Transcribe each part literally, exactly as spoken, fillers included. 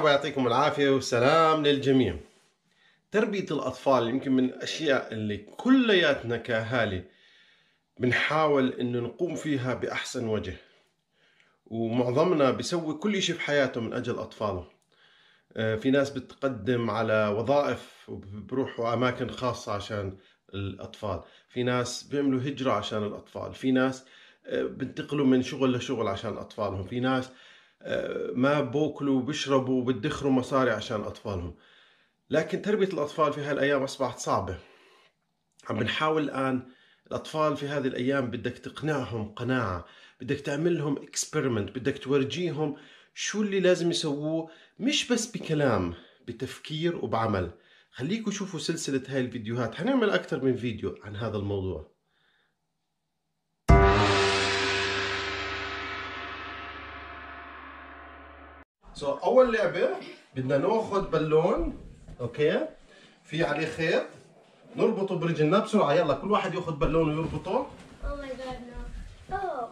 مرحبا، يعطيكم العافية والسلام للجميع. تربية الأطفال يمكن من الأشياء اللي كلياتنا كأهالي بنحاول إنه نقوم فيها بأحسن وجه، ومعظمنا بيسوي كل شيء في حياته من أجل أطفاله. في ناس بتقدم على وظائف وبروحوا أماكن خاصة عشان الأطفال، في ناس بيعملوا هجرة عشان الأطفال، في ناس بنتقلوا من شغل لشغل عشان أطفالهم، في ناس ما بوكلوا وبيشربوا وبدخروا مصاري عشان أطفالهم. لكن تربية الأطفال في هالأيام أصبحت صعبة. عم بنحاول الآن الأطفال في هذه الأيام بدك تقنعهم قناعة، بدك تعمل لهم اكسبيرمنت، بدك تورجيهم شو اللي لازم يسووه، مش بس بكلام، بتفكير وبعمل. خليكم شوفوا سلسلة هاي الفيديوهات، هنعمل أكثر من فيديو عن هذا الموضوع. so, أول لعبة بدنا ناخذ بالون، أوكي، في عليه خيط نربطه برجلنا بسرعة. يلا كل واحد ياخذ بالون ويربطه. Oh my god, no. Oh.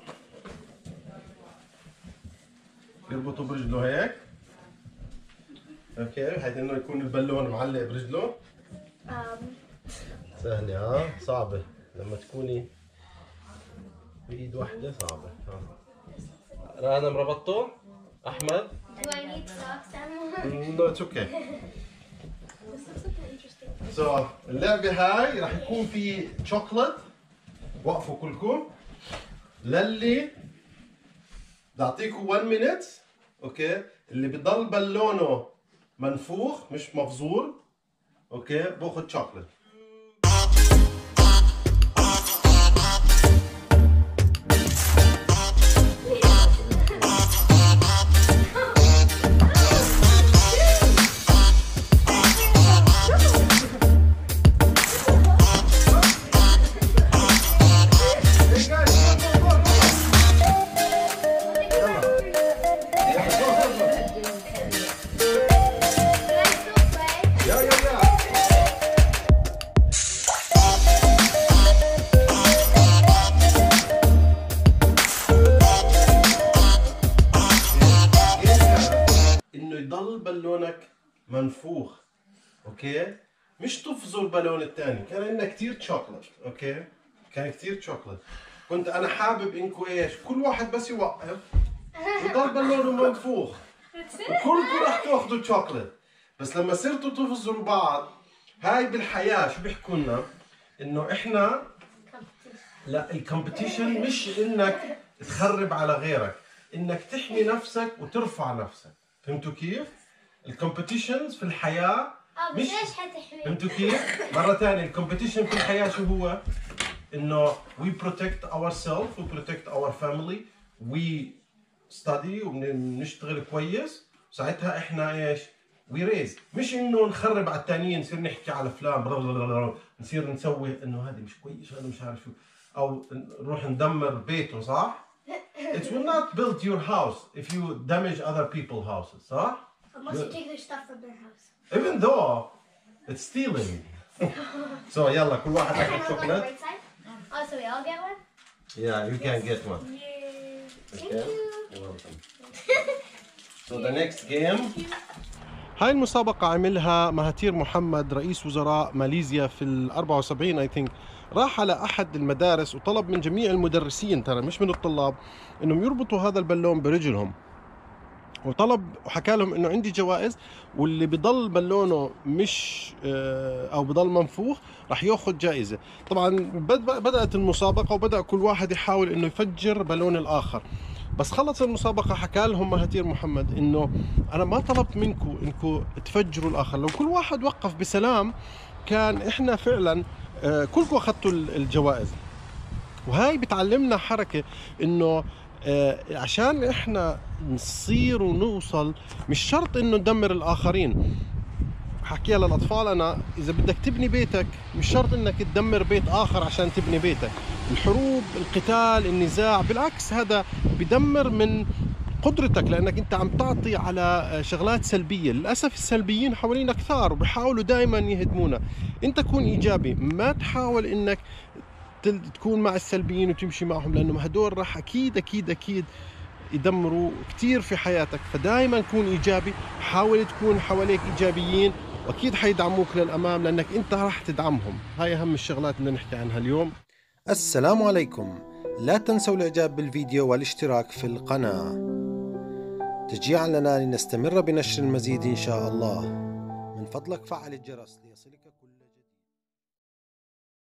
يربطه برجله هيك، اوكي، بحيث انه يكون البالون معلق برجله. Um. سهلة ها؟ صعبة لما تكوني بإيد واحدة، صعبة ها. أنا مربطته. أحمد. Do I need socks, Emma? No, it's okay. This looks like an interesting. So, اللعبة هاي راح يكون في شوكولات. وقفوا كلكم. للي بدي أعطيكم one minute، أوكي؟ اللي بضل بالونه منفوخ مش مفزور، أوكي؟ باخذ شوكولات. يضل بالونك منفوخ، اوكي؟ مش تفزر البالون الثاني. كان عندنا كثير شوكولات، اوكي؟ كان كثير شوكولات. كنت انا حابب انكم ايش؟ كل واحد بس يوقف يضل بالونه منفوخ، وكلكم رح تاخذوا شوكولات. بس لما صرتوا تفزروا بعض، هاي بالحياه شو بيحكوا لنا؟ انه احنا لا، الكومبيتيشن مش انك تخرب على غيرك، انك تحمي نفسك وترفع نفسك. فهمتوا كيف؟ الكومبيتيشنز في الحياة اه، مش بس ايش حتحمي؟ فهمتوا كيف؟ مرة ثانية، الكومبيتيشن في الحياة شو هو؟ إنه we protect ourselves, we protect our family, we study وبنشتغل كويس، ساعتها إحنا إيش؟ we raise. مش إنه نخرب على الثانيين، نصير نحكي على فلان، نصير نسوي إنه هذا مش كويس، هذا مش عارف شو، أو نروح ندمر بيته، صح؟ It will not build your house if you damage other people's houses, صح? Unless you take their stuff from their house. Even though it's stealing. So يلا كل واحد Can I ياخذ go on the شوكولات. right side? Oh, so we all get one? Yeah, you can get one. Yay. Thank Okay. you. You're welcome. So the next game. هاي المسابقة عملها مهاتير محمد رئيس وزراء ماليزيا في ال أربعة وسبعين I think. راح على أحد المدارس وطلب من جميع المدرسين، ترى مش من الطلاب، إنهم يربطوا هذا البالون برجلهم. وطلب وحكى لهم إنه عندي جوائز، واللي بضل بالونه مش أو بضل منفوخ راح ياخذ جائزة. طبعا بدأت المسابقة وبدأ كل واحد يحاول إنه يفجر بالون الآخر. بس خلص المسابقة حكى لهم مهاتير محمد إنه أنا ما طلبت منكم إنكم تفجروا الآخر، لو كل واحد وقف بسلام كان إحنا فعلا كلكم أخذتوا الجوائز. وهاي بتعلمنا حركة إنه عشان إحنا نصير ونوصل مش شرط إنه ندمر الآخرين. حكيها للأطفال أنا، إذا بدك تبني بيتك مش شرط إنك تدمر بيت آخر عشان تبني بيتك. الحروب، القتال، النزاع، بالعكس هذا بدمر من قدرتك، لأنك أنت عم تعطي على شغلات سلبية. للأسف السلبيين حوالينا كثار وبيحاولوا دائما يهدمونا. أنت كون إيجابي، ما تحاول إنك تكون مع السلبيين وتمشي معهم، لأنه هدول راح أكيد أكيد أكيد يدمروا كتير في حياتك. فدائما كون إيجابي، حاول تكون حواليك إيجابيين، وأكيد حيدعموك للأمام لأنك أنت راح تدعمهم. هاي أهم الشغلات اللي نحكي عنها اليوم. السلام عليكم، لا تنسوا الإعجاب بالفيديو والاشتراك في القناة تشجيعا لنا لنستمر بنشر المزيد إن شاء الله. من فضلك فعل الجرس ليصلك